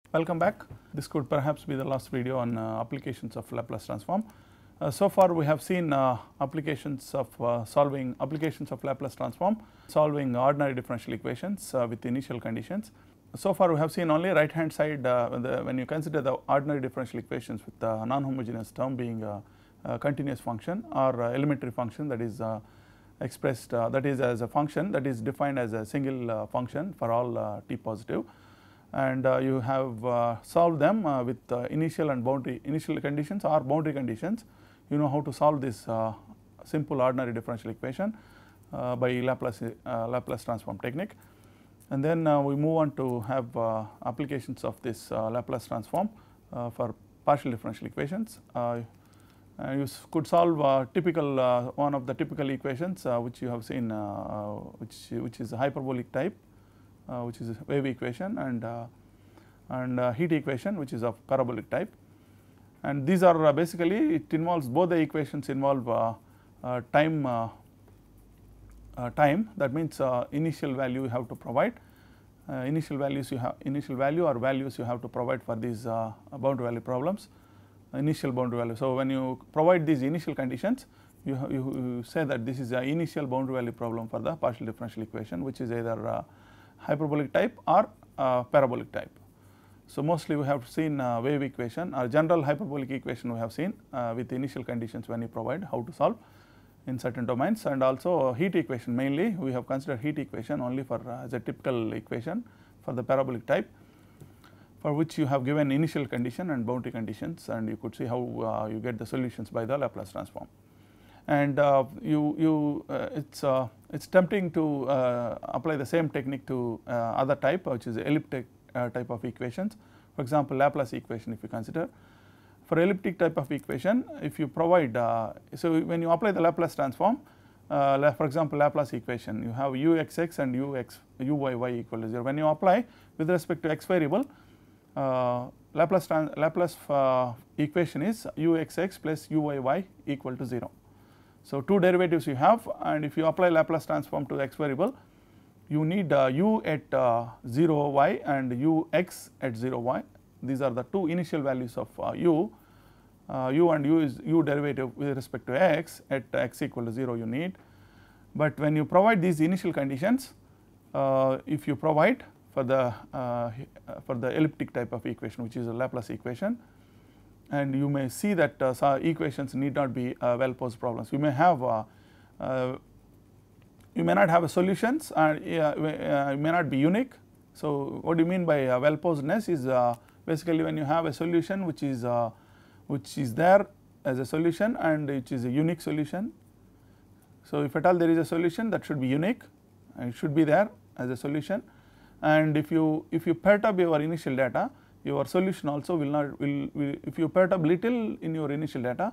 Welcome back. This could perhaps be the last video on applications of Laplace transform. So far we have seen applications of Laplace transform, solving ordinary differential equations with initial conditions. So far we have seen only right hand side when you consider the ordinary differential equations with the non-homogeneous term being a continuous function or elementary function that is expressed that is as a function that is defined as a single function for all t positive, and you have solved them with initial and boundary initial conditions or boundary conditions. You know how to solve this simple ordinary differential equation by Laplace transform technique. And then we move on to have applications of this Laplace transform for partial differential equations. You could solve typical one of the typical equations which you have seen, which is a hyperbolic type, which is a wave equation, and heat equation which is of parabolic type. And these are basically, it involves both the equations involve time, that means initial value you have to provide, initial value or values you have to provide for these boundary value problems, initial boundary value. So when you provide these initial conditions, you say that this is an initial boundary value problem for the partial differential equation, which is either hyperbolic type or parabolic type. So mostly we have seen wave equation or general hyperbolic equation we have seen with initial conditions when you provide how to solve in certain domains, and also heat equation mainly we have considered heat equation only for as a typical equation for the parabolic type, for which you have given initial condition and boundary conditions, and you could see how you get the solutions by the Laplace transform. And it's tempting to apply the same technique to other type, which is elliptic type of equations. For example, Laplace equation if you consider. For elliptic type of equation, if you provide, so when you apply the Laplace transform, for example Laplace equation, you have uxx and uyy equal to 0. When you apply with respect to x variable, Laplace equation is uxx plus uyy equal to 0. So two derivatives you have, and if you apply Laplace transform to the x variable, you need u at 0 y and ux at 0 y. These are the two initial values of u and u is u derivative with respect to x at x equal to 0 you need. But when you provide these initial conditions, if you provide for the elliptic type of equation, which is a Laplace equation, and you may see that equations need not be well posed problems. You may have you may not have a solutions, and it may not be unique. So what do you mean by well posedness is basically when you have a solution which is there as a solution and which is a unique solution. So if at all there is a solution, that should be unique and it should be there as a solution. And if you perturb your initial data, your solution also will not if you perturb little in your initial data,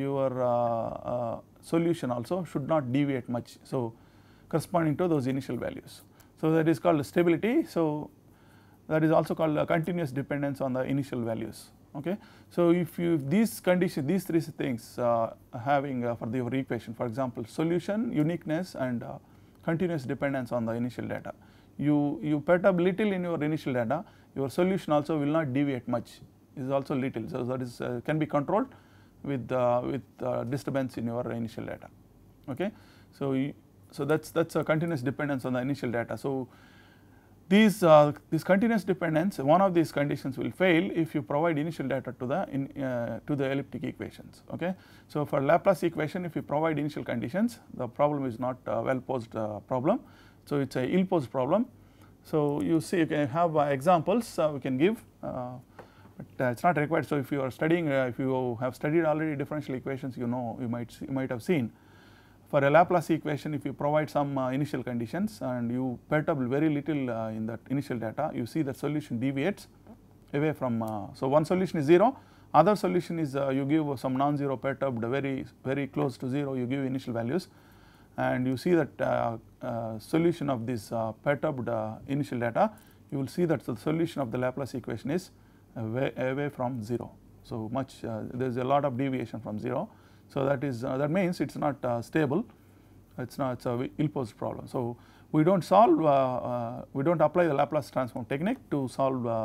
your solution also should not deviate much, so corresponding to those initial values. So that is called stability. So that is also called a continuous dependence on the initial values. Okay. So if you these conditions, these three things having for your equation, for example solution, uniqueness, and continuous dependence on the initial data, you perturb little in your initial data, your solution also will not deviate much, is also little. So that is can be controlled with disturbance in your initial data. Okay. So that's a continuous dependence on the initial data. So this continuous dependence, one of these conditions will fail if you provide initial data to the elliptic equations. Okay. So for Laplace equation, if you provide initial conditions, the problem is not a well posed problem. So it's a ill posed problem. So you see, you can have examples we can give, but it's not required. So if you are studying, if you have studied already differential equations, you know, you might have seen. For a Laplace equation, if you provide some initial conditions and you perturb very little in that initial data, you see that solution deviates away from, so one solution is 0, other solution is you give some non-zero perturbed very close to 0, you give initial values, and you see that solution of this perturbed initial data, you will see that the solution of the Laplace equation is away from 0. So much there is a lot of deviation from 0. So that means it's not stable, it's a ill-posed problem. So we don't solve, we don't apply the Laplace transform technique to solve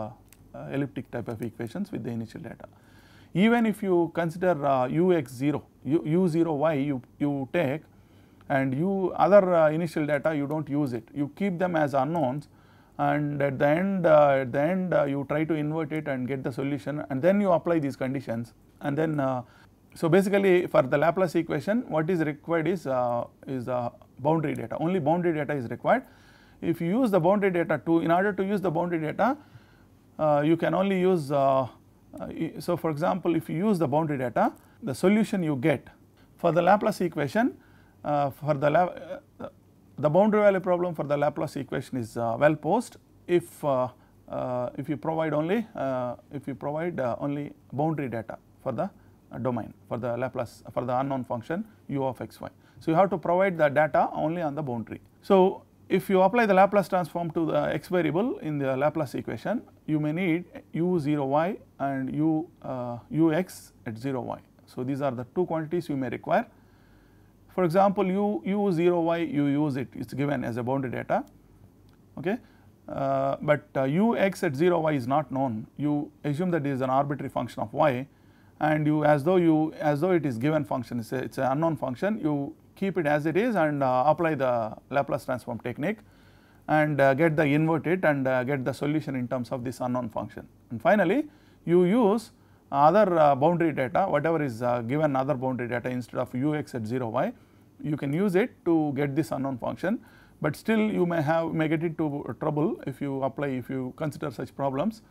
elliptic type of equations with the initial data. Even if you consider ux0, u0y you take, and other initial data you do not use it, you keep them as unknowns, and at the end you try to invert it and get the solution, and then you apply these conditions, and then so basically for the Laplace equation what is required is boundary data. Only boundary data is required. If you use the boundary data in order to use the boundary data, you can only use so for example, if you use the boundary data, the solution you get for the Laplace equation, for the boundary value problem for the Laplace equation is well posed if you provide only only boundary data for the domain, for the Laplace, for the unknown function u of x y. So you have to provide the data only on the boundary. So if you apply the Laplace transform to the x variable in the Laplace equation, you may need u0y and ux at 0y. So these are the two quantities you may require. For example, u0y you use it is given as a boundary data, okay, but ux at 0y is not known. You assume that it is an arbitrary function of y, and as though it is given function, it's an unknown function, you keep it as it is and apply the Laplace transform technique and get the inverted and get the solution in terms of this unknown function. And finally, you use other boundary data, whatever is given other boundary data instead of ux at 0y, you can use it to get this unknown function, but still you may get into trouble if you consider such problems,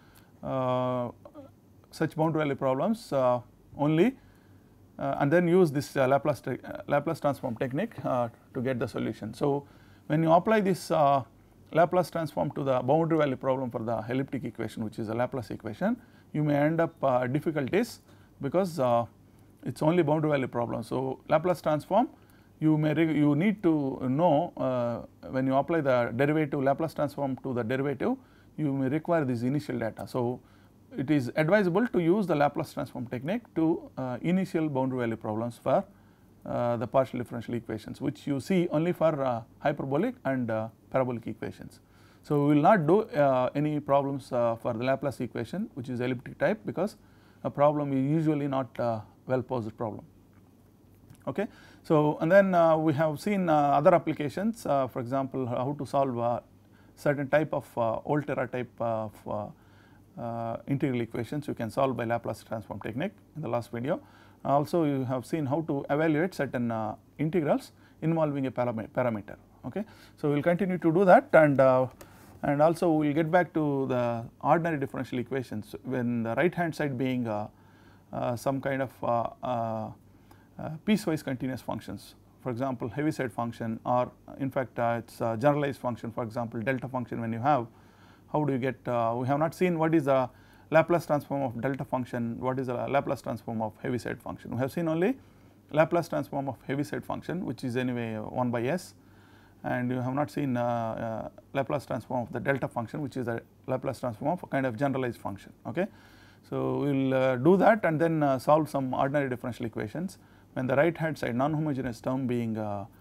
such boundary value problems only, and then use this Laplace transform technique to get the solution. So when you apply this Laplace transform to the boundary value problem for the elliptic equation, which is a Laplace equation, you may end up difficulties because it is only boundary value problem. So Laplace transform, you need to know when you apply the derivative, Laplace transform to the derivative, you may require this initial data. So it is advisable to use the Laplace transform technique to initial boundary value problems for the partial differential equations, which you see only for hyperbolic and parabolic equations. So we will not do any problems for the Laplace equation, which is elliptic type, because a problem is usually not well posed problem. Okay. So and then we have seen other applications, for example, how to solve certain type of Volterra type of integral equations you can solve by Laplace transform technique in the last video. Also you have seen how to evaluate certain integrals involving a parameter. Okay. So we will continue to do that, and also we will get back to the ordinary differential equations when the right hand side being some kind of piecewise continuous functions, for example Heaviside function, or in fact it is a generalized function, for example delta function. When you have, how do you get, we have not seen what is the Laplace transform of delta function, what is the Laplace transform of Heaviside function. We have seen only Laplace transform of Heaviside function, which is anyway 1 by s, and you have not seen Laplace transform of the delta function, which is a Laplace transform of a kind of generalized function. Okay. So we will do that and then solve some ordinary differential equations when the right hand side non-homogeneous term being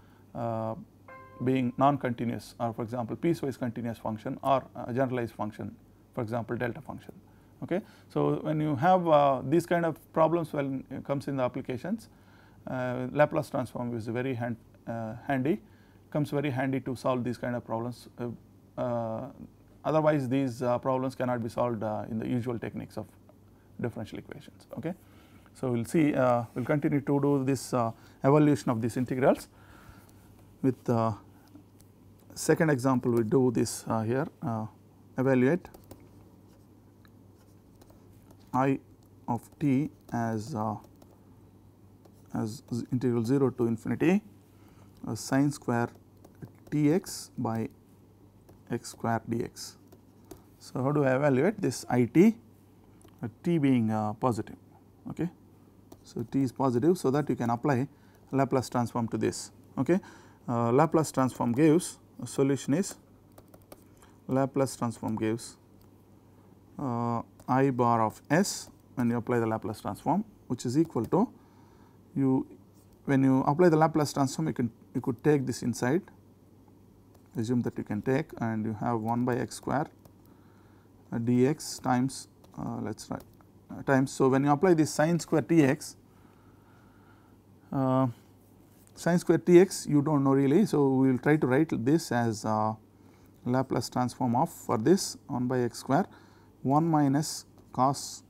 non-continuous, or for example piecewise continuous function, or a generalized function, for example delta function. Okay. So when you have these kind of problems when it comes in the applications, Laplace transform is very handy, comes very handy to solve these kind of problems. Otherwise these problems cannot be solved in the usual techniques of differential equations. Okay. So we will see, we will continue to do this evaluation of these integrals. With second example we do this here, evaluate I of t as integral 0 to infinity sin square tx by x square dx. So how do I evaluate this IT, t being positive? Okay. So t is positive, so that you can apply Laplace transform to this. Okay. Laplace transform gives, solution is Laplace transform gives I bar of s when you apply the Laplace transform, which is equal to, when you apply the Laplace transform you could take this inside, assume that you can take, and you have 1 by x square dx times let us write times. So, when you apply this sin square tx, sin square tx you do not know really. So, we will try to write this as Laplace transform of for this 1 by x square 1 minus cos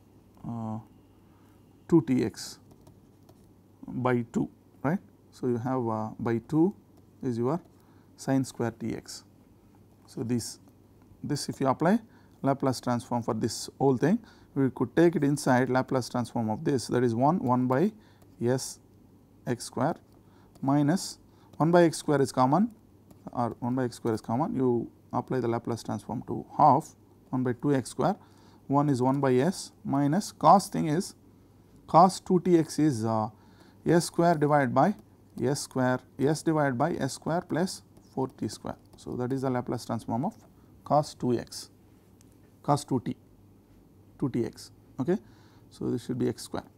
2 tx by 2, right. So, you have by 2 is your sin square tx. So, this if you apply Laplace transform for this whole thing, we could take it inside Laplace transform of this, that is 1 by s x square minus 1 by x square is common, or 1 by x square is common, you apply the Laplace transform to half 1 by 2 x square, 1 is 1 by s minus cos thing is cos 2 tx is s square divided by s square, s divided by s square plus 4 t square. So, that is the Laplace transform of cos 2x, cos 2t, 2tx. Okay. So, this should be x square.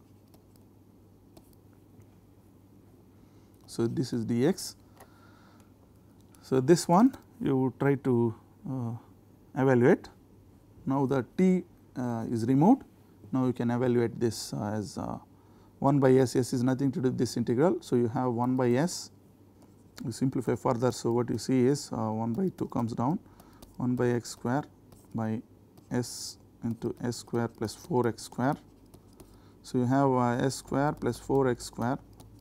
So, this is dx. So, this one you try to evaluate. Now, the t is removed. Now, you can evaluate this as 1 by s, s is nothing to do with this integral. So, you have 1 by s, you simplify further. So, what you see is 1 by 2 comes down, 1 by x square by s into s square plus 4 x square. So, you have s square plus 4 x square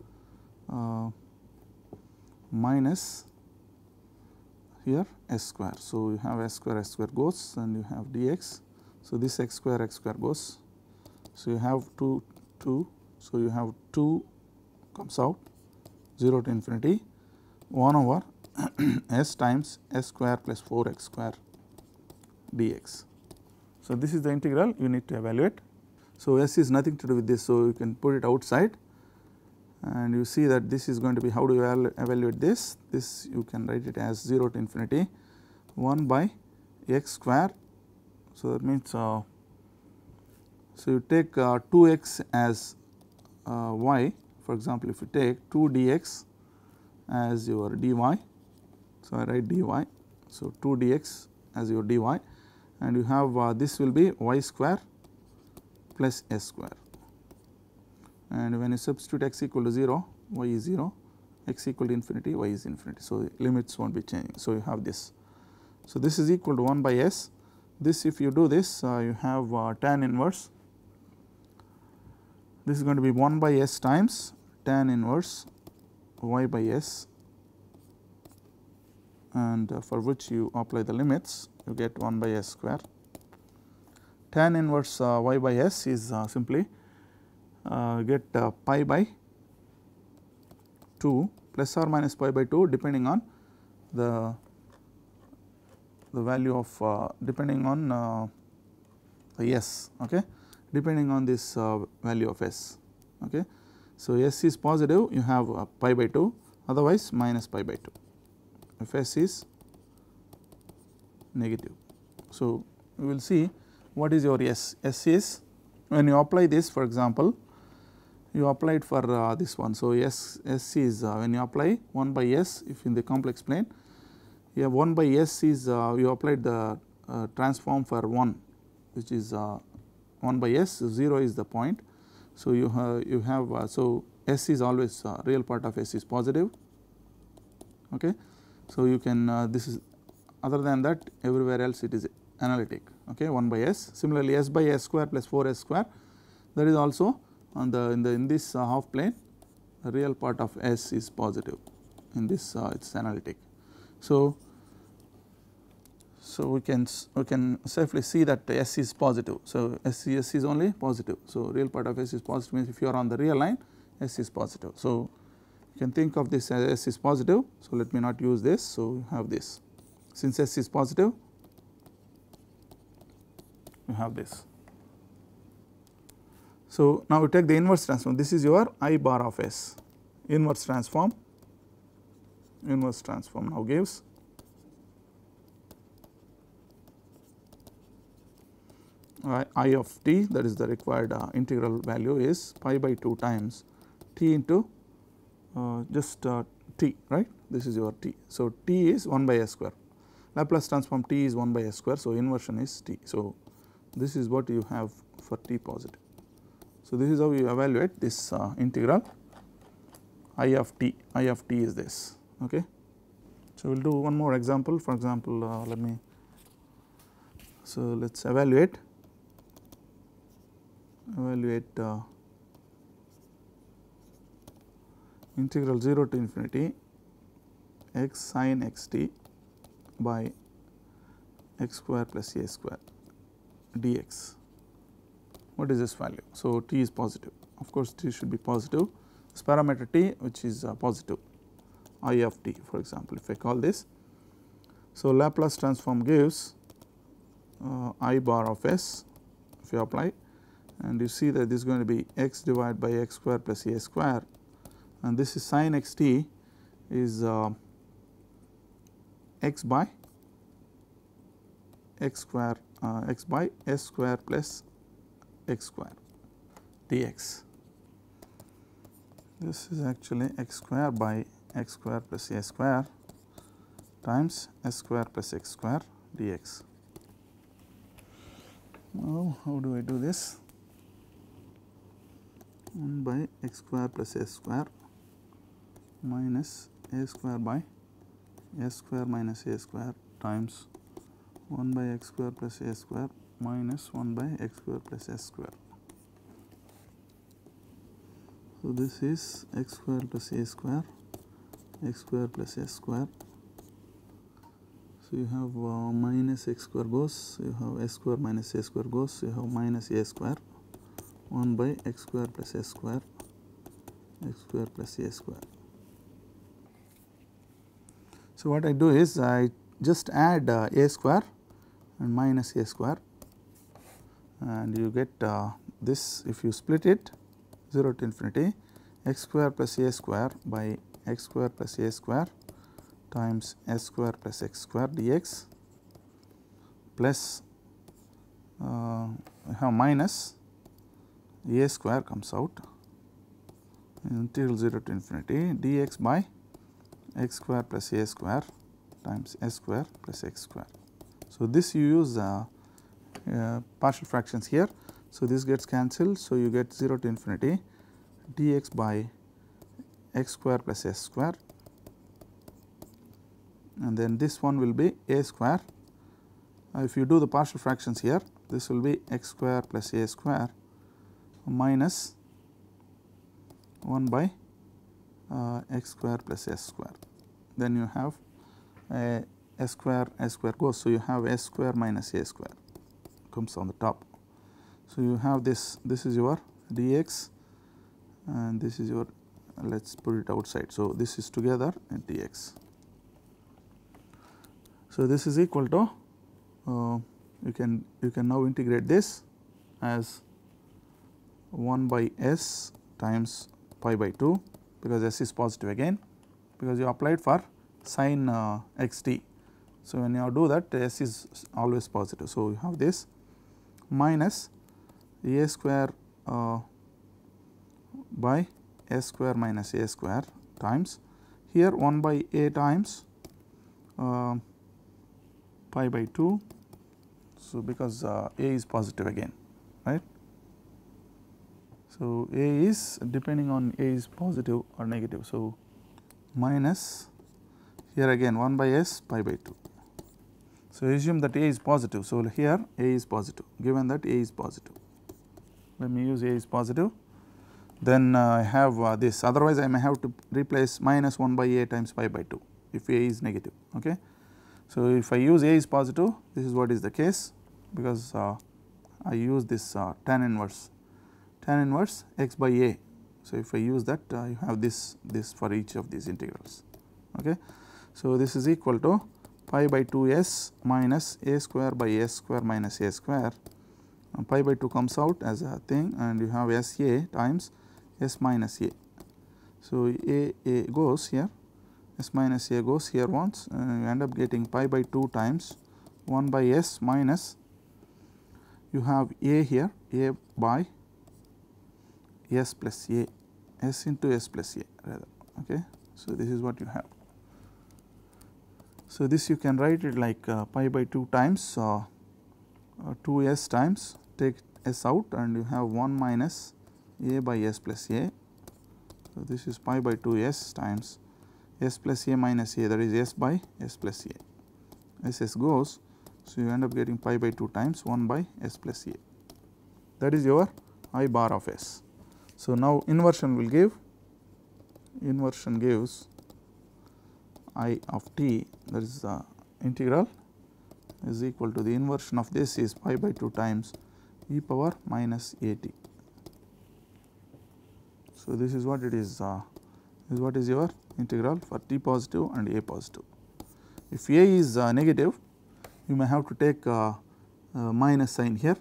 minus here s square. So, you have s square goes and you have dx. So, this x square goes. So, you have 2. So, you have 2 comes out 0 to infinity 1 over s times s square plus 4 x square dx. So, this is the integral you need to evaluate. So, s is nothing to do with this. So, you can put it outside and you see that this is going to be, how do you evaluate this? This you can write it as 0 to infinity 1 by x square. So, that means so you take 2x as y, for example, if you take 2 dx as your dy. So, I write dy. So, 2 dx as your dy and you have this will be y square plus s square, and when you substitute x equal to 0, y is 0, x equal to infinity, y is infinity. So, limits will not be changing. So, you have this. So, this is equal to 1 by s. This, if you do this, you have tan inverse. This is going to be 1 by s times tan inverse y by s, and for which you apply the limits, you get 1 by s square. Tan inverse y by s is simply get pi by 2 plus or minus pi by 2 depending on the value of depending on the s, okay, depending on this value of s. Okay. So, s is positive, you have pi by 2, otherwise minus pi by 2 if s is negative. So, we will see what is your s. S is, when you apply this, for example, you apply it for this one. So, s is when you apply 1 by s, if in the complex plane, you have 1 by s is you applied the transform for 1, which is 1 by s, 0 is the point. So, you have so s is always real part of s is positive. Okay. So, you can this is, other than that everywhere else it is analytic, okay, 1 by s. Similarly, s by s square plus 4 s square, that is also on the in this half plane, the real part of s is positive, in this it is analytic. So, we can safely see that s is positive. So, s is only positive. So, real part of s is positive means if you are on the real line, s is positive. So, you can think of this as s is positive. So, let me not use this. So, you have this, since s is positive, you have this. So, now we take the inverse transform. This is your I bar of s, inverse transform. Inverse transform now gives I of t, that is the required integral value is pi by 2 times t into just t, right. This is your t. So, t is 1 by s square, Laplace transform t is 1 by s square. So, inversion is t. So, this is what you have for t positive. So, this is how you evaluate this integral I of t is this. Okay. So, we will do one more example. For example, let us evaluate integral 0 to infinity x sin x t by x square plus a square dx. What is this value? So, t is positive, of course, t should be positive. This parameter t, which is positive, I of t, for example, if I call this. So, Laplace transform gives I bar of s, if you apply, and you see that this is going to be x divided by x square plus a square, and this is sin x t is x by x square x by s square plus x square dx. This is actually x square by x square plus a square times s square plus x square dx. Now, how do I do this? 1 by x square plus s square minus a square by s square minus a square times 1 by x square plus a square minus 1 by x square plus s square. So, this is x square plus a square, x square plus s square. So, you have minus x square goes, you have s square minus a square goes, you have minus a square, 1 by x square plus s square, x square plus a square. So, what I do is I just add a square and minus a square, and you get this. If you split it 0 to infinity, x square plus a square by x square plus a square times s square plus x square dx plus have minus a square comes out, integral 0 to infinity dx by x square plus a square times s square plus x square. So, this you use partial fractions here. So, this gets cancelled. So, you get 0 to infinity dx by x square plus s square, and then this one will be a square. If you do the partial fractions here, this will be x square plus a square minus 1 by x square plus s square. Then you have s square goes. So, you have s square minus a square comes on the top. So, you have this is your dx and this is your, let us put it outside. So, this is together at dx. So, this is equal to you can now integrate this as 1 by s times pi by 2, because s is positive again, because you applied for sin x t. So, when you do that, s is always positive. So, you have this minus a square by s square minus a square times here 1 by a times pi by 2. So, because a is positive again, right. So, a is depending on a is positive or negative. So, minus here again 1 by s pi by 2. So, assume that a is positive. So, here a is positive, given that a is positive. Let me use a is positive, then I have this, otherwise I may have to replace minus 1 by a times pi by 2 if a is negative. Okay. So, if I use a is positive, this is what is the case, because I use this tan inverse x by a. So, if I use that, you have this for each of these integrals. Okay. So, this is equal to pi by 2s minus a square by s square minus a square, and pi by 2 comes out as a thing, and you have s a times s minus a. So, a goes here, s minus a goes here once, and you end up getting pi by 2 times 1 by s minus, you have a here, a by s plus a, s into s plus a rather. Okay. So, this is what you have. So, this you can write it like pi by 2 times 2s times, take s out and you have 1 minus a by s plus a. So, this is pi by 2s times s plus a minus a, that is s by s plus a. S goes, so you end up getting pi by 2 times 1 by s plus a. That is your I bar of s. So, now inversion will give, inversion gives I of t, that is the integral is equal to the inversion of this is pi by 2 times e power minus a t. So, this is what it is, is what is your integral for t positive and a positive. If a is negative, you may have to take minus sign here.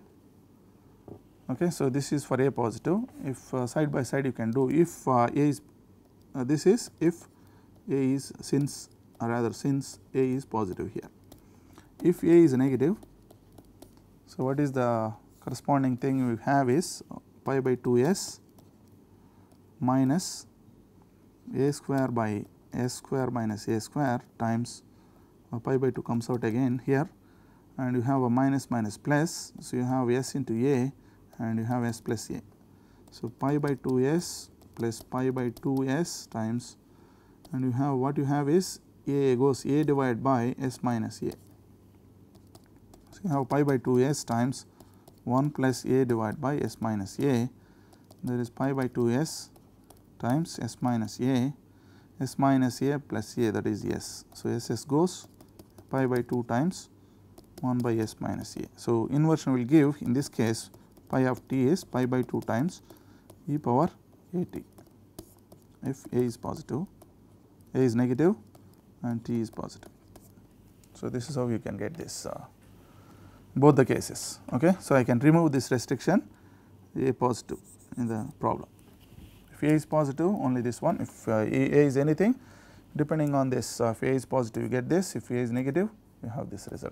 Okay. So, this is for a positive, if side by side you can do, if a is this is if a is, since or rather since a is positive here. If a is negative, so what is the corresponding thing we have is pi by 2s minus a square by s square minus a square times pi by 2 comes out again here, and you have a minus minus plus. So, you have s into a and you have s plus a. So, pi by 2s plus pi by 2s times, and you have what you have is a goes a divided by s minus a. So, you have pi by 2s times 1 plus a divided by s minus a, there is pi by 2s times s minus a plus a, that is s. So, s goes pi by 2 times 1 by s minus a. So, inversion will give, in this case pi of t is pi by 2 times e power a t, if a is positive, a is negative and t is positive. So, this is how you can get this both the cases. Okay. So, I can remove this restriction a positive in the problem. If a is positive, only this one. If a is anything, depending on this, if a is positive you get this, if a is negative you have this result.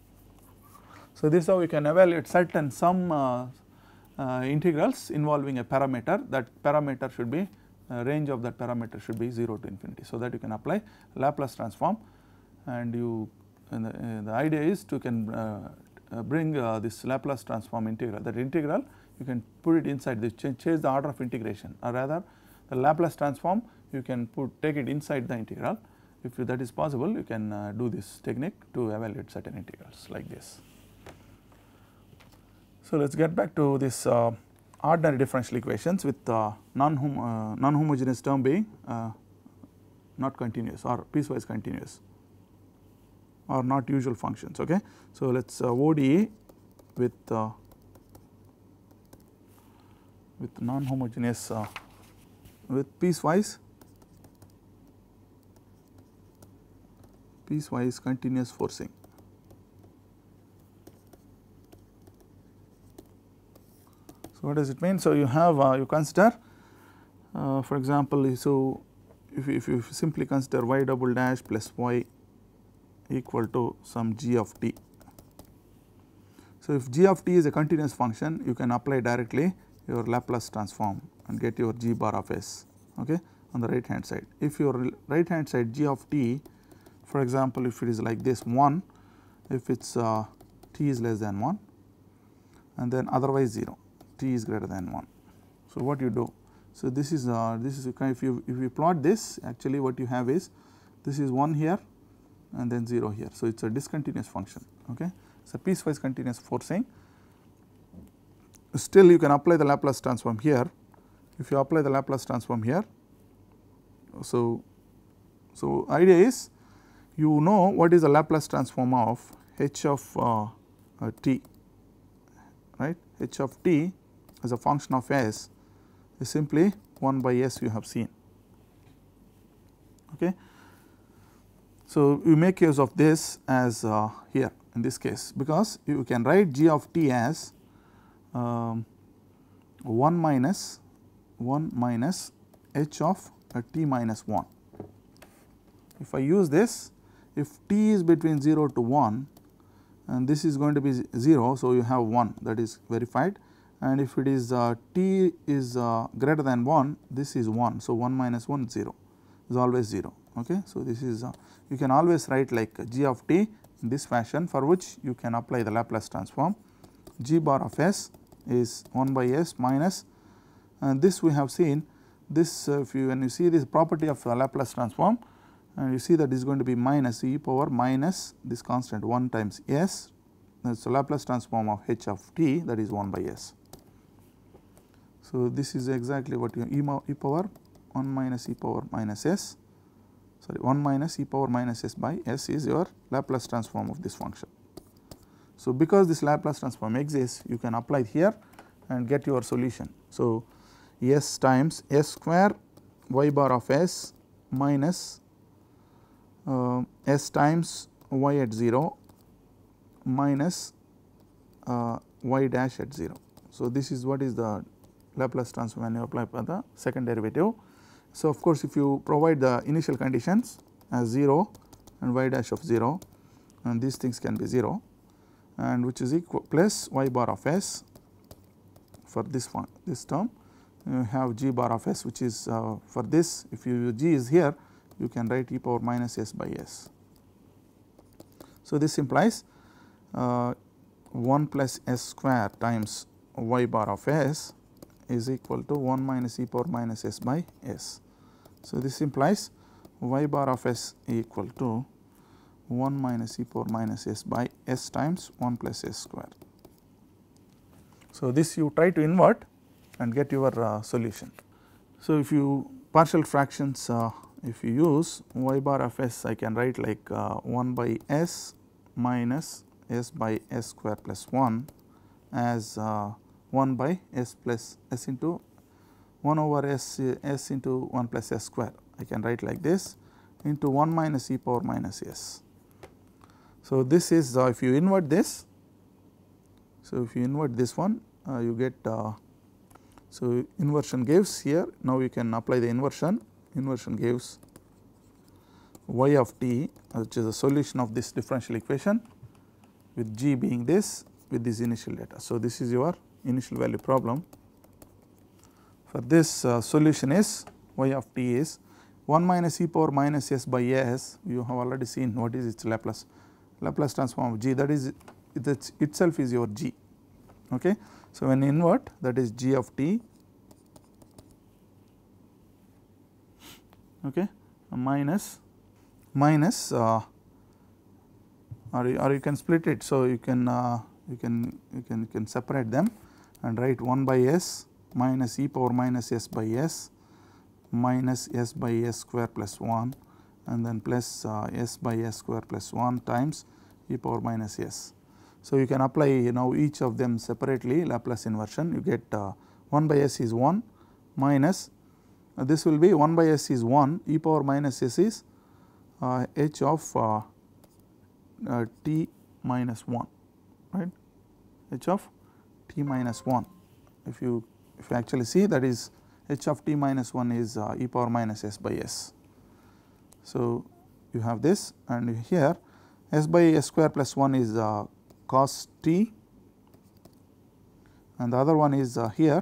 So, this is how we can evaluate certain some integrals involving a parameter. That parameter should be range of that parameter should be 0 to infinity. So, that you can apply Laplace transform, and you the idea is to can bring this Laplace transform integral, that integral you can put it inside this, change the order of integration, or rather the Laplace transform you can take it inside the integral. If that is possible, you can do this technique to evaluate certain integrals like this. So, let us get back to this ordinary differential equations with non-homogeneous term being not continuous or piecewise continuous or not usual functions. Okay. So, let us ODE with non-homogeneous with piecewise continuous forcing. So, what does it mean? So, you have you consider for example, so if you simply consider y double dash plus y equal to some g of t. So, if g of t is a continuous function, you can apply directly your Laplace transform and get your g bar of s, okay, on the right hand side. If your right hand side g of t, for example, if it is like this 1, if it is t is less than 1, and then otherwise 0, t is greater than 1. So, what you do? So, this is a kind of, if you plot this, actually what you have is this is 1 here and then 0 here. So, it is a discontinuous function. Okay. It is a piecewise continuous forcing. Still you can apply the Laplace transform here. If you apply the Laplace transform here, so idea is you know what is the Laplace transform of h of t, right. H of t as a function of s is simply 1 by s you have seen. Okay. So, you make use of this as here in this case, because you can write g of t as 1 minus h of t minus 1. If I use this, if t is between 0 to 1 and this is going to be 0, so you have 1, that is verified, and if it is t is greater than 1, this is 1. So, 1 minus 1 0 is always 0. Okay. So, this is you can always write like g of t in this fashion, for which you can apply the Laplace transform g bar of s is 1 by s minus, and this we have seen this if you when you see this property of Laplace transform, and you see that is going to be minus e power minus this constant 1 times s, that is the Laplace transform of h of t, that is 1 by s. So, this is exactly what you e power 1 minus e power minus s, sorry 1 minus e power minus s by s is your Laplace transform of this function. So, because this Laplace transform exists, you can apply it here and get your solution. So, s times s square y bar of s minus s times y at 0 minus y dash at 0. So, this is what is the Laplace transform when you apply for the second derivative. So, of course, if you provide the initial conditions as 0 and y dash of 0, and these things can be 0, and which is equal plus y bar of s for this one, this term, you have g bar of s, which is for this, if you g is here, you can write e power minus s by s. So, this implies 1 plus s square times y bar of s is equal to 1 minus e power minus s by s. So, this implies y bar of s equal to 1 minus e power minus s by s times 1 plus s square. So, this you try to invert and get your solution. So, if you partial fractions if you use y bar of s, I can write like 1 by s minus s by s square plus 1 as 1 by s plus s into 1 over s into 1 plus s square, I can write like this, into 1 minus e power minus s. So, this is if you invert this, so if you invert this one you get so inversion gives here, now you can apply the inversion gives y of t, which is the solution of this differential equation with g being this with this initial data. So, this is your initial value problem. For this solution is y of t is 1 minus e power minus s by s, you have already seen what is its Laplace transform of g, that is it itself is your g. Okay. So, when you invert, that is g of t, okay, minus or you can split it. So, you can separate them and write 1 by s minus e power minus s by s minus s by s square plus 1, and then plus s by s square plus 1 times e power minus s. So, you can apply now each of them separately Laplace inversion, you get 1 by s is 1 minus this will be 1 by s is 1, e power minus s is h of t minus 1, right, h of t minus 1. If you actually see, that is h of t minus 1 is e power minus s by s. So, you have this, and here s by s square plus 1 is cos t, and the other one is here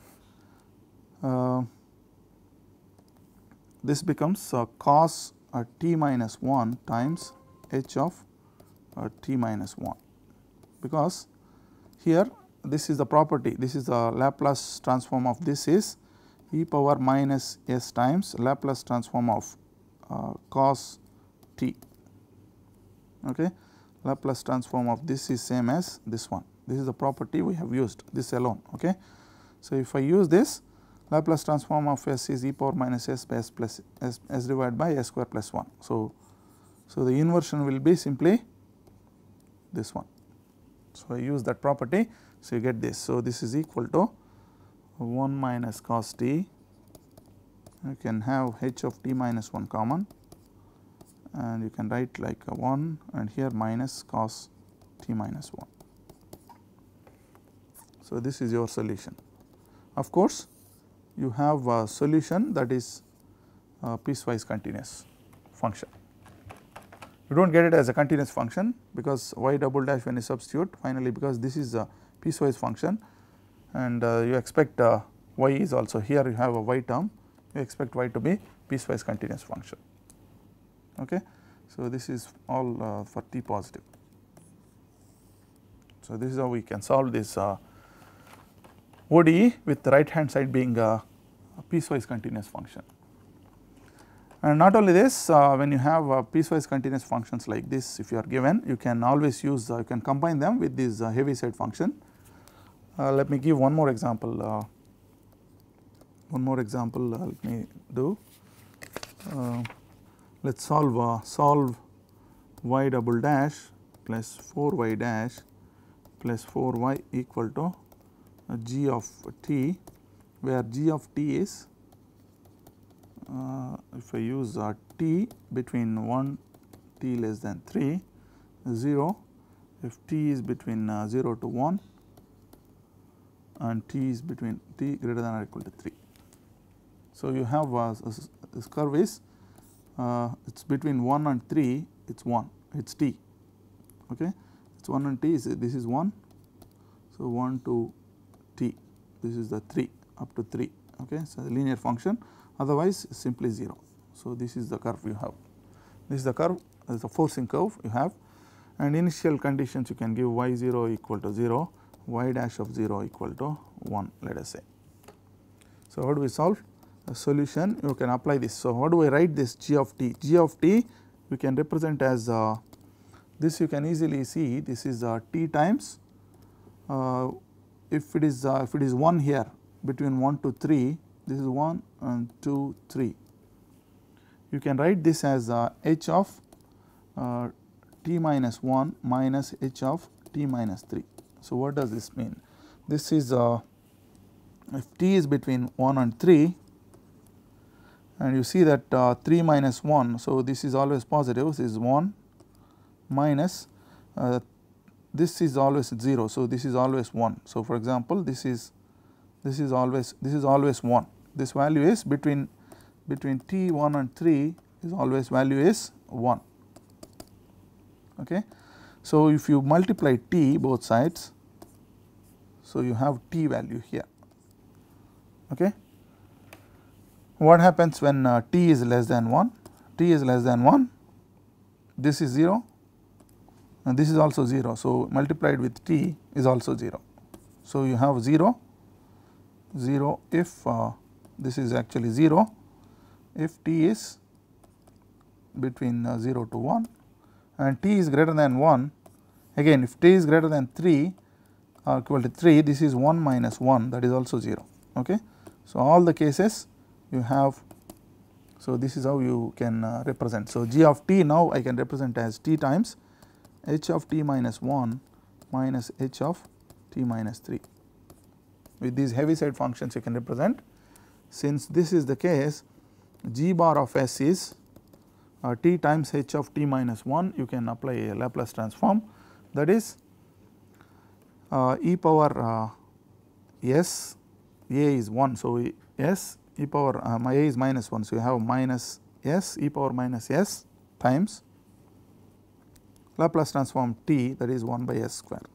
this becomes cos t minus 1 times h of t minus 1, because here this is the property, this is the Laplace transform of this is e power minus s times Laplace transform of cos t. Okay. Laplace transform of this is same as this one, this is the property we have used, this alone. Okay. So, if I use this, Laplace transform of s is e power minus s by s plus s divided by s square plus 1. So, the inversion will be simply this one. So, I use that property. So, you get this. So, this is equal to 1 minus cos t, you can have h of t minus 1 common, and you can write like a 1 and here minus cos t minus 1. So, this is your solution. Of course, you have a solution that is piecewise continuous function. You do not get it as a continuous function, because y double dash when you substitute finally, because this is a piecewise function and you expect y is also here, you have a y term, you expect y to be piecewise continuous function. Okay. So, this is all for t positive. So, this is how we can solve this ODE with the right hand side being a piecewise continuous function. And not only this, when you have piecewise continuous functions like this, if you are given, you can always use you can combine them with this Heaviside function. Let me give one more example. Let me do. Let us solve y double dash plus 4y dash plus 4y equal to g of t, where g of t is if I use t between 1 t less than 3, 0 if t is between 0 to 1 and t is between t greater than or equal to 3. So, you have this curve is it is between 1 and 3, it is 1, it is t, okay. It is 1 and t, this is 1. So, 1 to t, this is the 3 up to 3, okay. So, the linear function, otherwise simply 0. So, this is the curve you have, this is the curve, this is the forcing curve you have, and initial conditions you can give y 0 equal to 0, y dash of 0 equal to 1, let us say. So, how do we solve? A solution, you can apply this. So, how do I write this g of t? G of t we can represent as this, you can easily see this is t times if it is 1 here between 1 to 3, this is 1 and 2 3. You can write this as h of t minus 1 minus h of t minus 3. So, what does this mean? This is if t is between 1 and 3, and you see that 3 minus 1. So, this is always positive, this is 1 minus this is always 0. So, this is always 1. So, for example, this is always 1, this value is between t 1 and 3 is always value is 1, okay. So, if you multiply t both sides, so you have t value here, okay. What happens when t is less than 1? T is less than 1, this is 0 and this is also 0. So, multiplied with t is also 0. So, you have 0, 0 if this is actually 0 if t is between 0 to 1, and t is greater than 1. Again, if t is greater than 3 or equal to 3, this is 1 minus 1, that is also 0, okay. So, all the cases you have. So, this is how you can represent. So, g of t now I can represent as t times h of t minus 1 minus h of t minus 3. With these Heaviside functions you can represent. Since this is the case, g bar of s is t times h of t minus 1, you can apply a Laplace transform, that is e power s, a is 1. So, s e power a is minus 1. So, you have minus s e power minus s times Laplace transform t, that is 1 by s square,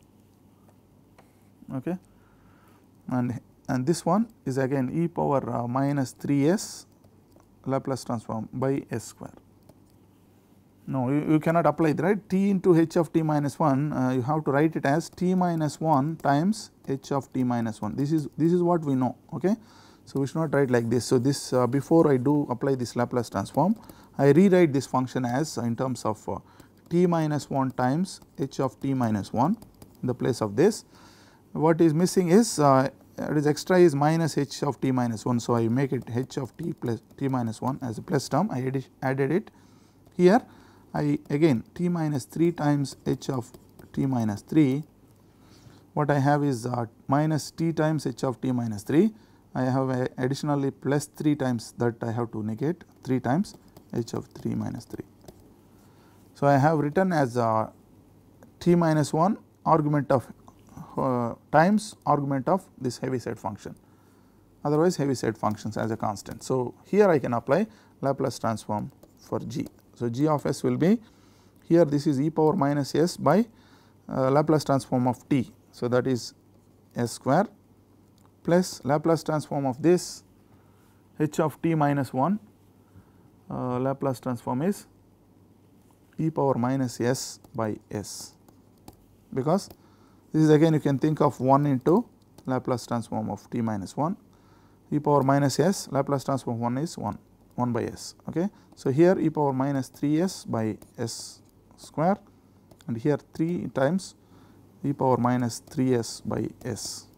okay. And this one is again e power minus 3s Laplace transform by s square. No, you cannot apply it, right. T into h of t minus 1, you have to write it as t minus 1 times h of t minus 1. This is what we know, okay. So, we should not write like this. So, this before I do apply this Laplace transform, I rewrite this function as in terms of t minus 1 times h of t minus 1 in the place of this. What is missing is it is extra is minus h of t minus 1. So, I make it h of t plus t minus 1 as a plus term, I added it here. I again t minus 3 times h of t minus 3, what I have is minus t times h of t minus 3, I have additionally plus 3 times, that I have to negate 3 times h of 3 minus 3. So, I have written as t minus 1 argument of times argument of this Heaviside function, otherwise Heaviside functions as a constant. So, here I can apply Laplace transform for g. So, g of s will be here, this is e power minus s by Laplace transform of t. So, that is s square plus Laplace transform of this h of t minus 1, Laplace transform is e power minus s by s, because This is again you can think of 1 into Laplace transform of t minus 1, e power minus s, Laplace transform of 1 is 1 by s. Okay. So, here e power minus 3s by s square, and here 3 times e power minus 3s by s.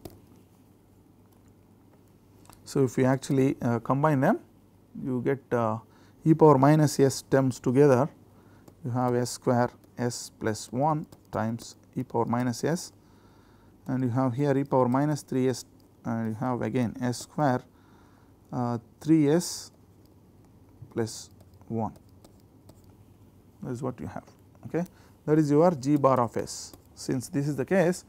So, if you actually combine them, you get e power minus s terms together, you have s square s plus 1 times e power minus s, and you have here e power minus 3s, and you have again s square 3s plus 1. That is what you have. Okay. That is your g bar of s. Since this is the case,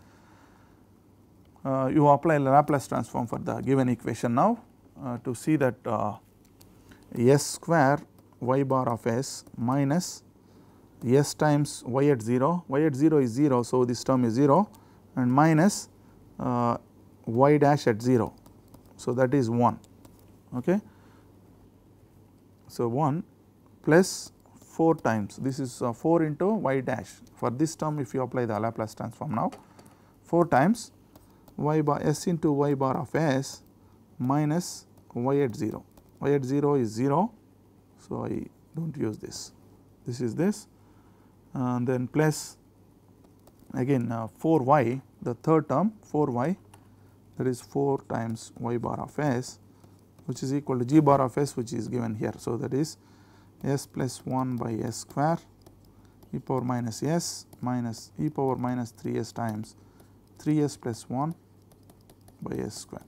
you apply Laplace transform for the given equation now to see that s square y bar of s minus s times y at 0 is 0. So, this term is 0, and minus y dash at 0. So, that is 1. Okay. So, 1 plus 4 times, this is 4 into y dash. For this term, if you apply the Laplace transform now, 4 times y bar s into y bar of s minus y at 0. Y at 0 is 0. So, I do not use this. This is this, and then plus again 4y, the third term 4y, that is 4 times y bar of s, which is equal to g bar of s, which is given here. So, that is s plus 1 by s square e power minus s minus e power minus 3s times 3s plus 1 by s square.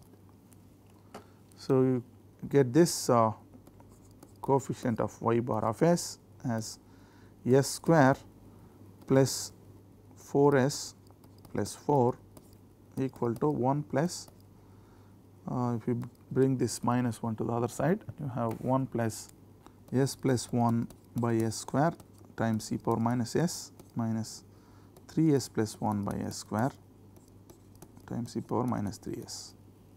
So, you get this coefficient of y bar of s as s square plus 4s plus 4 equal to 1 plus, if you bring this minus 1 to the other side, you have 1 plus s plus 1 by s square times e power minus s minus 3s plus 1 by s square times e power minus 3s.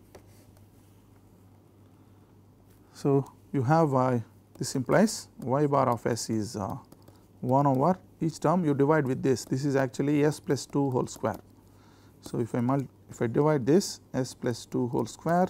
So, you have this implies y bar of s is 1 over each term you divide with this. This is actually s plus 2 whole square. So, if I divide this, s plus 2 whole square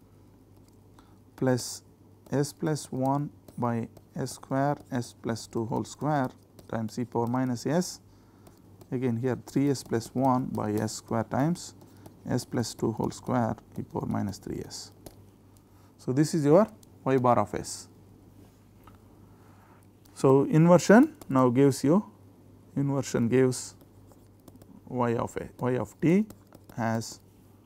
plus s plus 1 by s square s plus 2 whole square times e power minus s, again here 3s plus 1 by s square times s plus 2 whole square e power minus 3s. So, this is your y bar of s. So, inversion now gives you, inversion gives y of t as,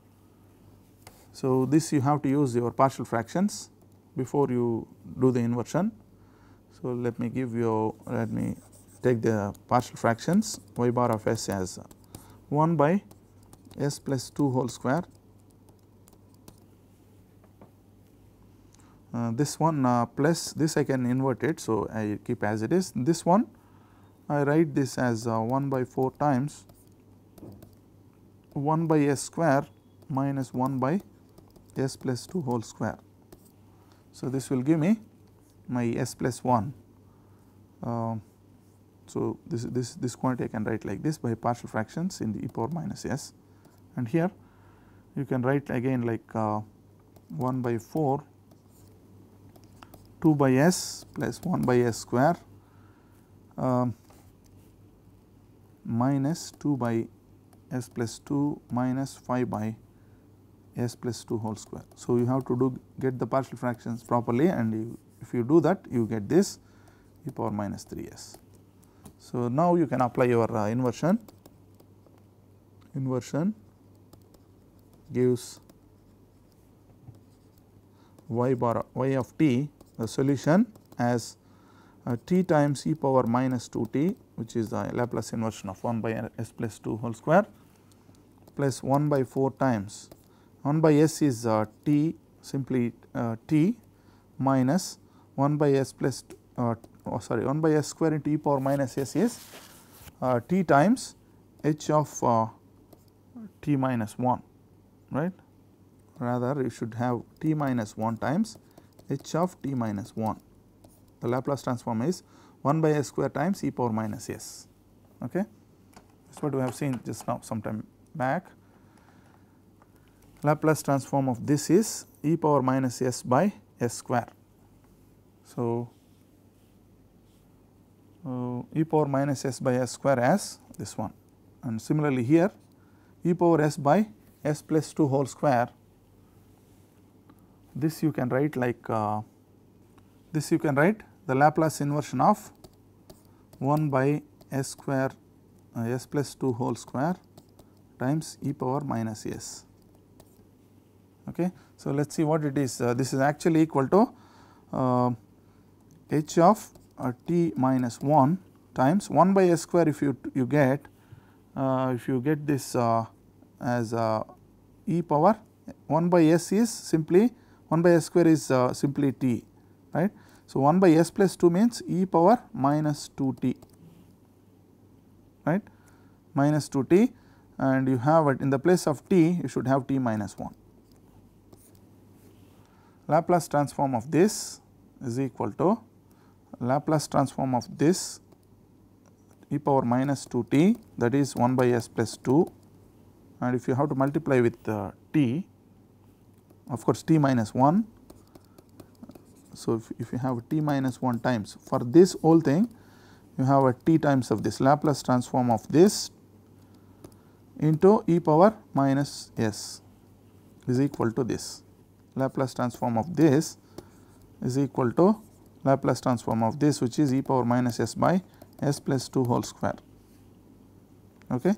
so this you have to use your partial fractions before you do the inversion. So, let me give you, let me take the partial fractions, y bar of s as 1 by s plus 2 whole square, this one plus this I can invert it. So, I keep as it is. This one I write this as 1 by 4 times 1 by s square minus 1 by s plus 2 whole square. So, this will give me my s plus 1. So, this quantity I can write like this by partial fractions in the e power minus s, and here you can write again like 1 by 4 2 by s plus 1 by s square minus 2 by s plus 2 minus 5 by s plus 2 whole square. So, you have to get the partial fractions properly, and if you do that you get this e power minus 3s. So, now you can apply your inversion. Inversion gives y of t, the solution as t times e power minus 2t, which is the Laplace inversion of 1 by s plus 2 whole square, plus 1 by 4 times 1 by s is t, simply t, minus 1 by s plus 1 by s square into e power minus s is t times h of t minus 1, right. Rather you should have t minus 1 times h of t minus 1. The Laplace transform is 1 by s square times e power minus s. Okay. That is what we have seen just now some time back. Laplace transform of this is e power minus s by s square. So, e power minus s by s square as this one, and similarly here e power s by s plus 2 whole square. This you can write like this you can write the Laplace inversion of 1 by s square s plus 2 whole square times e power minus s. Okay. So, let us see what it is. This is actually equal to h of t minus 1 times 1 by s square. If you get this as e power 1 by s is simply 1 by s square is simply t, right. So, 1 by s plus 2 means e power minus 2t, right, minus 2t, and you have it in the place of t you should have t minus 1. Laplace transform of this is equal to Laplace transform of this e power minus 2t, that is 1 by s plus 2, and if you have to multiply with t, of course t minus 1. So, if you have t minus 1 times for this whole thing, you have a t times of this Laplace transform of this into e power minus s is equal to this. Laplace transform of this is equal to Laplace transform of this, which is e power minus s by s plus 2 whole square. Okay.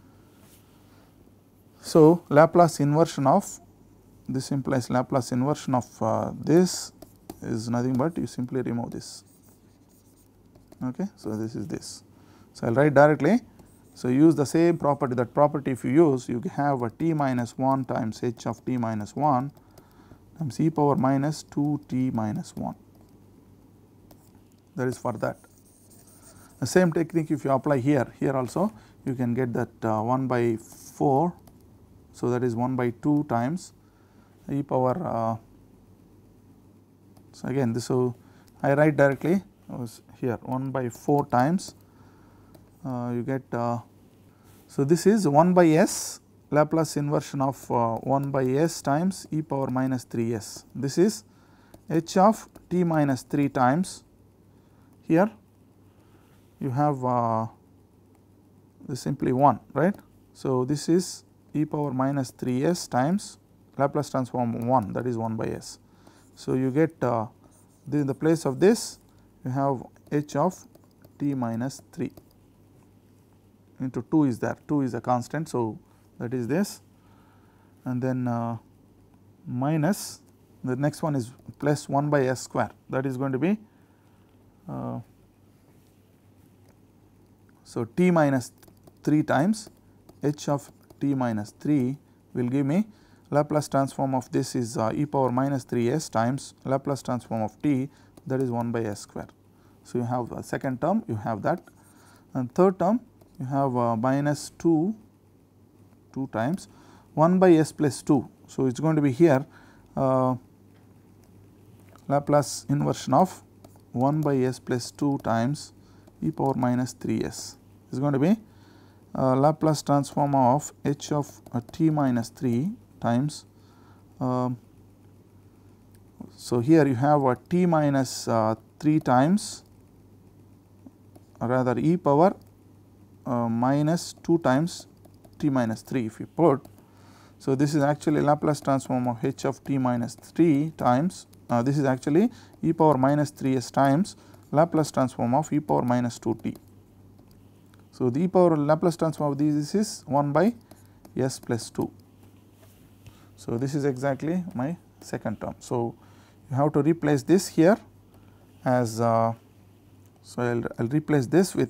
So, Laplace inversion of this implies Laplace inversion of this is nothing but you simply remove this. Okay. So, this is this. So, I will write directly. So, use the same property, that property if you use, you have a t minus 1 times h of t minus 1 times e power minus 2 t minus 1, that is for that. The same technique if you apply here, here also you can get that 1 by 4. So, that is 1 by 2 times e power. So, again this, so I write directly here 1 by 4 times you get. So, this is 1 by s Laplace inversion of 1 by s times e power minus 3s. This is h of t minus 3 times, here you have this simply 1, right. So, this is e power minus 3s times Laplace transform 1, that is 1 by s. So, you get in the place of this you have h of t minus 3 into 2 is there, 2 is a constant. So, that is this, and then minus the next one is plus 1 by s square, that is going to be so t minus 3 times h of t minus 3 will give me Laplace transform of this is e power minus 3s times Laplace transform of t, that is 1 by s square. So, you have a second term, you have that, and third term you have minus 2 times 1 by s plus 2. So, it is going to be here Laplace inversion of 1 by s plus 2 times e power minus 3s is going to be Laplace transform of h of t minus 3 times. So, here you have a t minus 3 times, or rather e power minus 2 times t minus 3 if you put. So, this is actually Laplace transform of h of t minus 3 times, this is actually e power minus 3s times Laplace transform of e power minus 2t. So, the e power Laplace transform of this is 1 by s plus 2. So, this is exactly my second term. So, you have to replace this here as so I will replace this with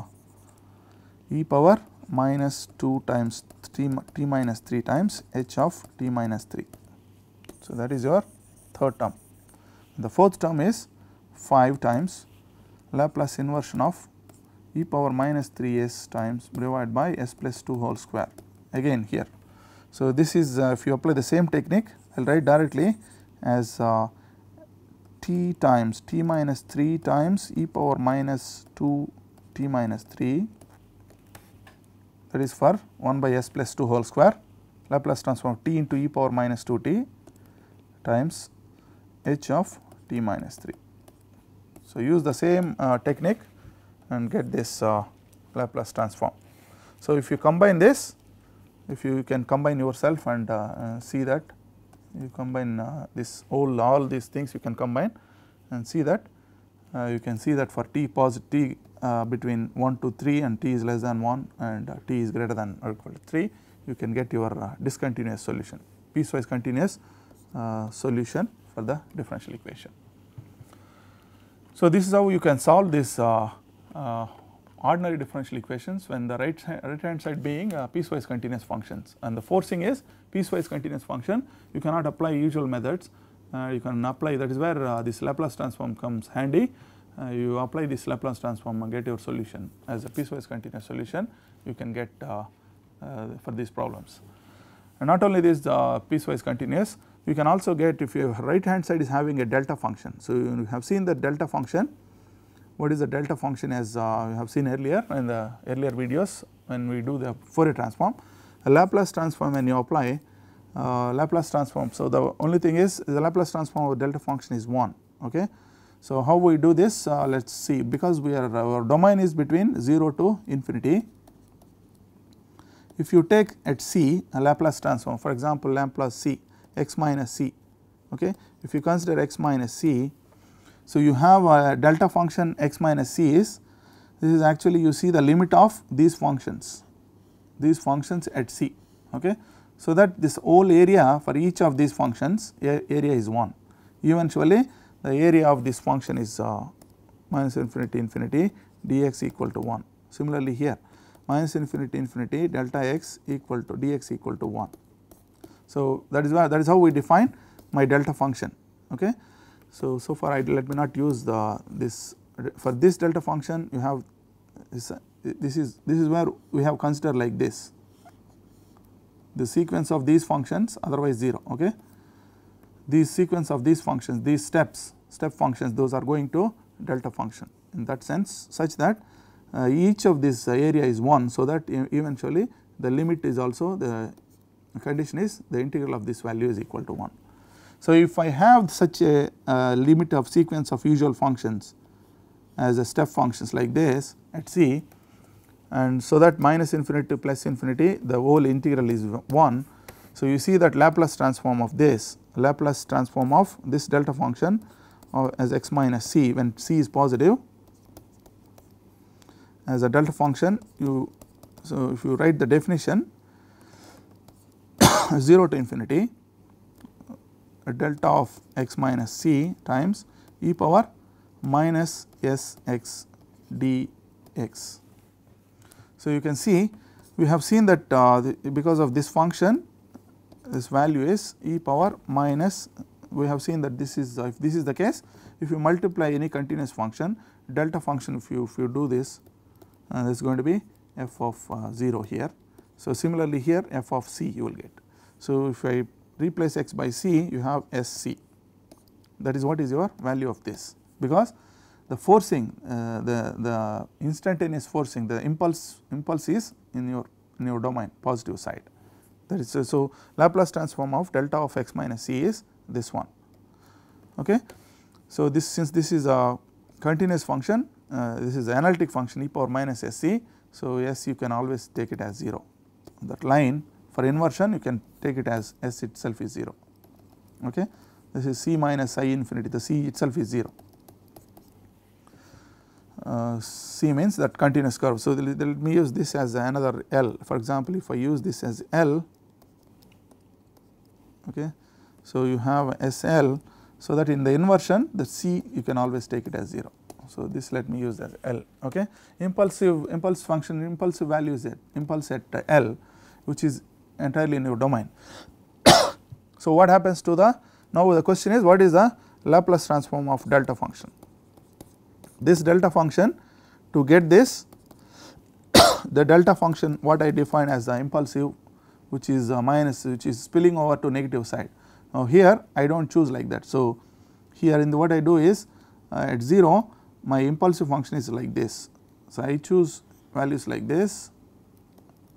e power minus 2 times t minus 3 times h of t minus 3. So, that is your third term. The fourth term is 5 times Laplace inversion of e power minus 3s times divided by s plus 2 whole square, again here. So, this is if you apply the same technique, I will write directly as t times t minus 3 times e power minus 2 t minus 3 that is for 1 by s plus 2 whole square Laplace transform of t into e power minus 2t times h of t minus 3. So, use the same technique and get this Laplace transform. So, if you combine this, if you can combine yourself and see that you combine this all these things you can combine and see that you can see that for t positive t between 1 to 3 and t is less than 1 and t is greater than or equal to 3, you can get your discontinuous solution, piecewise continuous solution for the differential equation. So, this is how you can solve this ordinary differential equations when the right hand side being piecewise continuous functions, and the forcing is piecewise continuous function. You cannot apply usual methods, you can apply, that is where this Laplace transform comes handy. You apply this Laplace transform and get your solution as a piecewise continuous solution you can get for these problems. And not only this piecewise continuous, you can also get, if your right hand side is having a delta function. So, you have seen the delta function. What is the delta function, as you have seen earlier in the earlier videos when we do the Fourier transform. A Laplace transform, when you apply Laplace transform, so the only thing is the Laplace transform of delta function is 1. Okay. So, how we do this, let us see, because we are our domain is between 0 to infinity. If you take at c a Laplace transform, for example, Laplace c x minus c, okay. If you consider x minus c, so you have a delta function x minus c is, this is actually you see the limit of these functions at c, okay. So, that this whole area for each of these functions area is 1. Eventually the area of this function is minus infinity infinity dx equal to 1. Similarly here minus infinity infinity delta x equal to dx equal to 1. So, that is how we define my delta function, okay. So, so far let me not use this for this delta function. You have this is where we have considered like this, the sequence of these functions otherwise 0, okay. These sequence of these functions, these step functions, those are going to delta function in that sense, such that each of this area is 1, so that eventually the limit is also, the condition is the integral of this value is equal to 1. So, if I have such a limit of sequence of usual functions as a step functions like this at c, and so that minus infinity to plus infinity the whole integral is 1. So, you see that Laplace transform of this, Laplace transform of this delta function as x minus c when c is positive as a delta function, you, so if you write the definition 0 to infinity a delta of x minus c times e power minus s x dx. So, you can see we have seen that because of this function, this value is e power minus, we have seen that this is, if this is the case, if you multiply any continuous function delta function, if you do this, this is going to be f of 0 here. So, similarly here f of c you will get. So, if I replace x by c, you have sc, that is what is your value of this, because the forcing, the instantaneous forcing, the impulse is in your domain positive side, that is, so Laplace transform of delta of x minus c is this one, okay. So, this, since this is a continuous function, this is the analytic function e power minus sc, so s you can always take it as 0, that line for inversion you can take it as s itself is 0, okay. This is c minus I infinity, the c itself is 0, c means that continuous curve. So, let me use this as another L, for example, if I use this as L, okay. So, you have SL, so that in the inversion the c you can always take it as 0. So, this let me use as L, okay. Impulse function, impulsive value is impulse at L, which is entirely in your domain. So, what happens to the, now the question is what is the Laplace transform of delta function? This delta function, to get this the delta function what I define as the impulsive, which is minus, which is spilling over to negative side. Now, here I do not choose like that. So, here in the what I do is at 0 my impulsive function is like this. So, I choose values like this,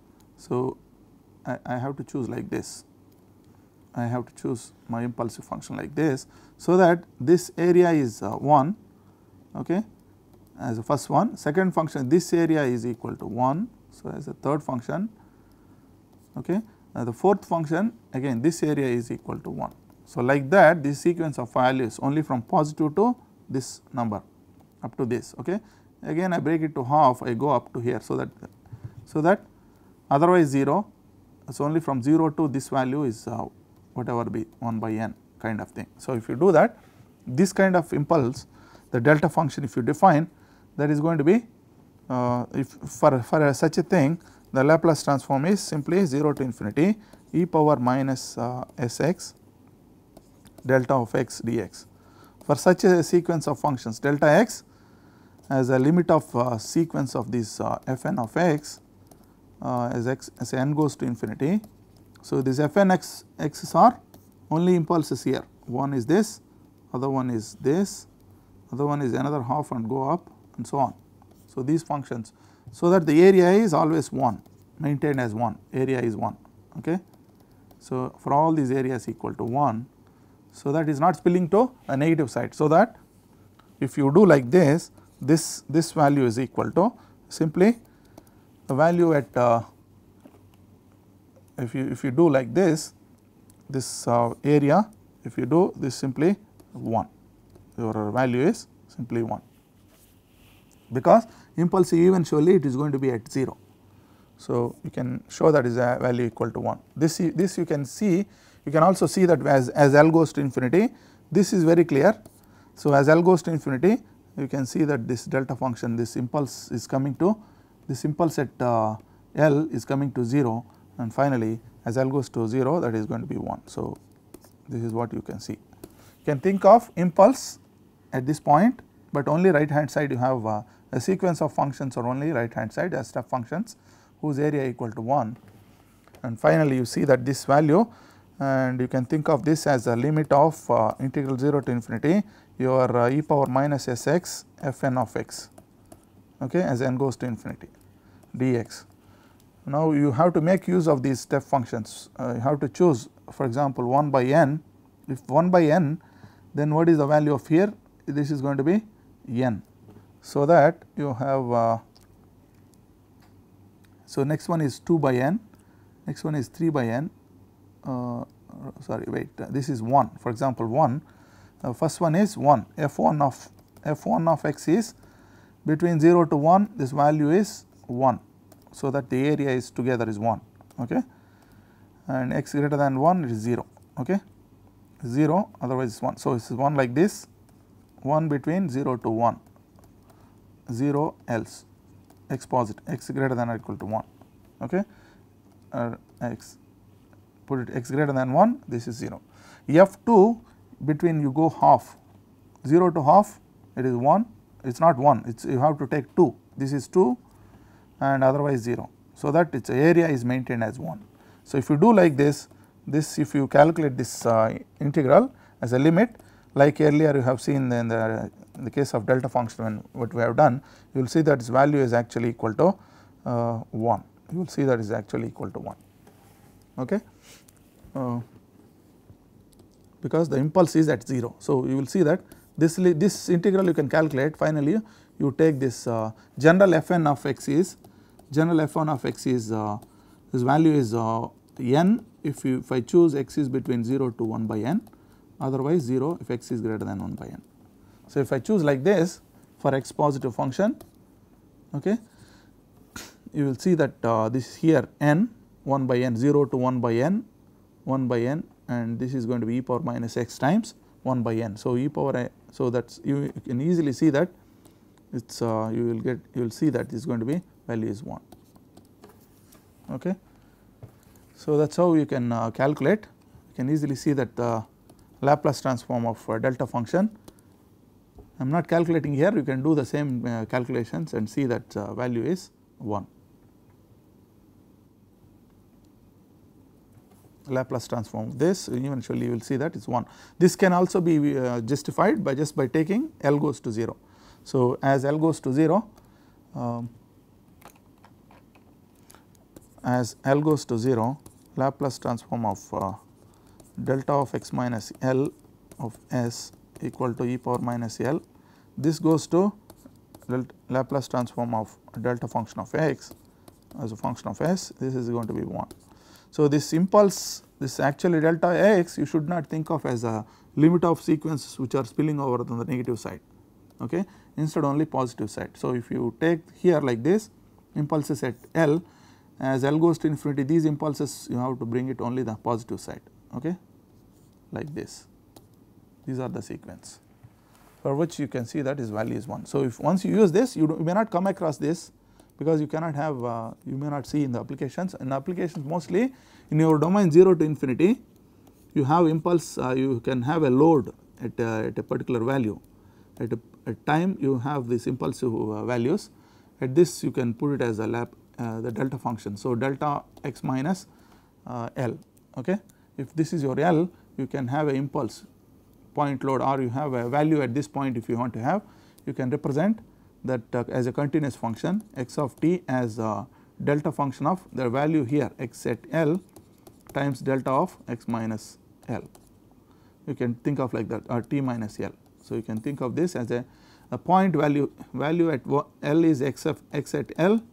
So, I have to choose like this, I have to choose my impulsive function like this. So, that this area is 1, okay, as the first one. Second function, this area is equal to 1. So, as a third function, okay. The fourth function, again this area is equal to 1. So, like that this sequence of values only from positive to this number up to this, okay. Again I break it to half, I go up to here. So, that otherwise 0. So, only from 0 to this value is whatever be 1 by n kind of thing. So, if you do that, this kind of impulse, the delta function if you define, that is going to be if for such a thing, the Laplace transform is simply 0 to infinity e power minus sx delta of x dx. For such a sequence of functions, delta x as a limit of sequence of this fn of x as n goes to infinity. So, this fn x's are only impulses here, one is this, other one is this, other one is another half and go up and so on. So, these functions, so that the area is always 1, maintained as 1, area is 1, okay. So, for all these areas equal to 1, so that is not spilling to a negative side. So, that if you do like this, this value is equal to simply the value at if you do like this area, if you do this simply 1, your value is simply 1, because impulse eventually it is going to be at 0. So, you can show that is a value equal to 1. This you can see, you can also see that as L goes to infinity, this is very clear. So, as L goes to infinity, you can see that this delta function, this impulse is coming to, this impulse at L is coming to 0, and finally as L goes to 0, that is going to be 1. So, this is what you can see. You can think of impulse at this point, but only right hand side you have a sequence of functions or only right hand side as step functions whose area equal to 1, and finally you see that this value, and you can think of this as a limit of integral 0 to infinity your e power minus sx fn of x, okay, as n goes to infinity dx. Now, you have to make use of these step functions, you have to choose for example 1 by n. If 1 by n, then what is the value of here? This is going to be n. So, that you have so next one is 2 by n, next one is 3 by n, sorry wait, this is 1, for example 1, first one is 1, f1 of x is between 0 to 1, this value is 1. So, that the area is together is 1, okay, and x greater than 1 is 0, okay, 0 otherwise 1. So, this is 1 like this, 1 between 0 to 1, 0 else, x positive, x greater than or equal to 1, okay, x, put it x greater than 1, this is 0. F2 between you go half, 0 to half, it is 1, it is not 1, it is you have to take 2, this is 2 and otherwise 0. So, that its area is maintained as 1. So, if you do like this if you calculate this integral as a limit, like earlier you have seen in the case of delta function, when what we have done, you will see that its value is actually equal to 1, you will see that is actually equal to 1, okay, because the impulse is at 0. So, you will see that this integral you can calculate, finally you take this general fn of x is, this value is n if I choose x is between 0 to 1 by n, otherwise 0 if x is greater than 1 by n. So, if I choose like this for x positive function, okay, you will see that this here n 1 by n, 0 to 1 by n, 1 by n, and this is going to be e power minus x times 1 by n. So, e power so that you can easily see that it's you will see that this is going to be value is 1, okay. So, that is how you can calculate, you can easily see that the Laplace transform of delta function. I am not calculating here, you can do the same calculations and see that value is 1. Laplace transform of this, eventually you will see that it is 1. This can also be justified by just by taking L goes to 0. So, as L goes to 0, as L goes to 0, Laplace transform of delta of x minus L of S equal to e power minus L. This goes to Laplace transform of delta function of x as a function of S, this is going to be 1. So, this impulse, this actually delta x you should not think of as a limit of sequences which are spilling over on the negative side, okay, instead only positive side. So, if you take here like this impulses at L, as L goes to infinity, these impulses you have to bring it only the positive side, okay, like this. These are the sequence for which you can see that his value is 1. So, if once you use this, you may not come across this because you cannot have you may not see in the applications. In applications mostly in your domain 0 to infinity, you have impulse, you can have a load at a particular value. At time you have these impulsive values. At this you can put it as a the delta function. So, delta x minus L, okay. If this is your L, you can have a impulse point load, or you have a value at this point if you want to have, you can represent that as a continuous function x of t as a delta function of the value here x at L times delta of x minus L. You can think of like that, or t minus L. So, you can think of this as a point value at L is x at L,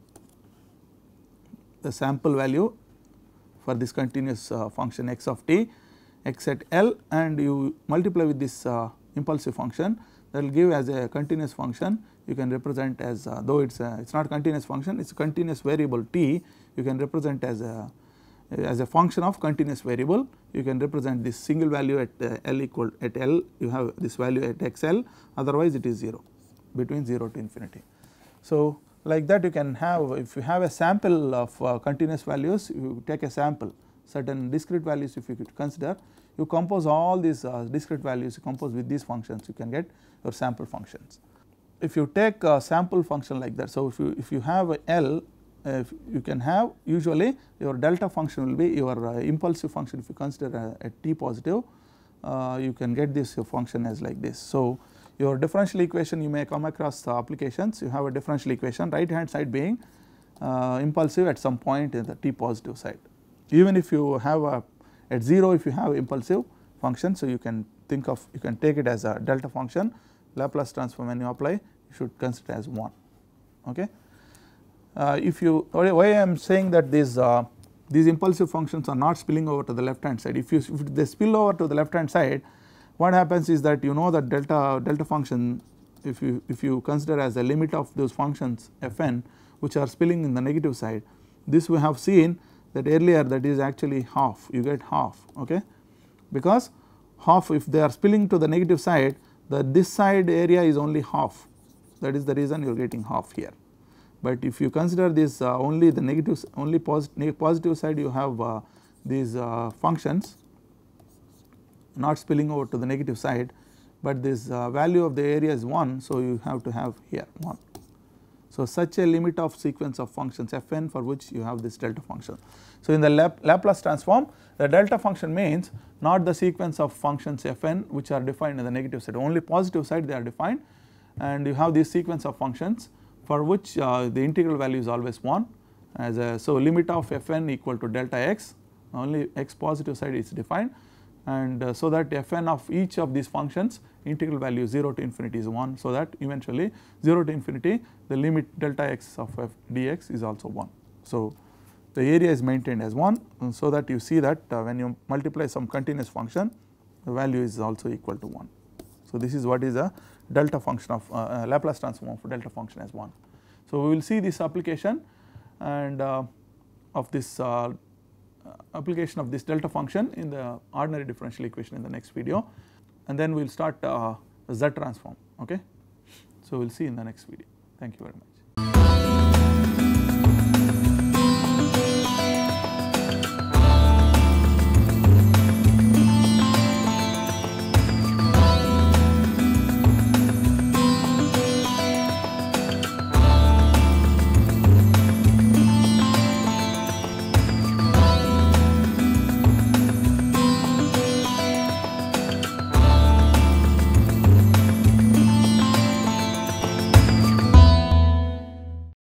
the sample value for this continuous function x of t, x at L, and you multiply with this impulsive function, that will give as a continuous function. You can represent as though it is not continuous function, it is a continuous variable t, you can represent as a function of continuous variable. You can represent this single value at L equal at L, you have this value at xl, otherwise it is 0 between 0 to infinity. So, like that you can have, if you have a sample of continuous values, you take a sample certain discrete values, if you could consider, you compose all these discrete values, you compose with these functions, you can get your sample functions. If you take a sample function like that, so if you have a L, you can have usually your delta function will be your impulsive function. If you consider a t positive, you can get this function as like this. So, your differential equation, you may come across applications, you have a differential equation, right hand side being impulsive at some point in the t positive side. Even if you have at 0, if you have impulsive function, so you can think of, you can take it as a delta function, Laplace transform when you apply, you should consider as 1, okay. If you, why I am saying that these impulsive functions are not spilling over to the left hand side, if they spill over to the left hand side, what happens is that you know that delta function, if you consider as a limit of those functions fn which are spilling in the negative side, this we have seen that earlier, that is actually half, you get half, okay, because half, if they are spilling to the negative side, this side area is only half, that is the reason you are getting half here. But if you consider this only the negative, only positive side, you have these functions not spilling over to the negative side, but this value of the area is 1, so you have to have here 1. So, such a limit of sequence of functions fn for which you have this delta function. So, in the Laplace transform, the delta function means not the sequence of functions fn which are defined in the negative side, only positive side they are defined, and you have this sequence of functions for which the integral value is always 1 as a, so limit of fn equal to delta x, only x positive side is defined, and so that fn of each of these functions integral value 0 to infinity is 1, so that eventually 0 to infinity the limit delta x of f dx is also 1. So, the area is maintained as 1, and so that you see that when you multiply some continuous function, the value is also equal to 1. So, this is what is a delta function of Laplace transform of delta function as 1. So, we will see this application and of this application of this delta function in the ordinary differential equation in the next video, and then we will start Z transform, okay. So, we will see in the next video. Thank you very much.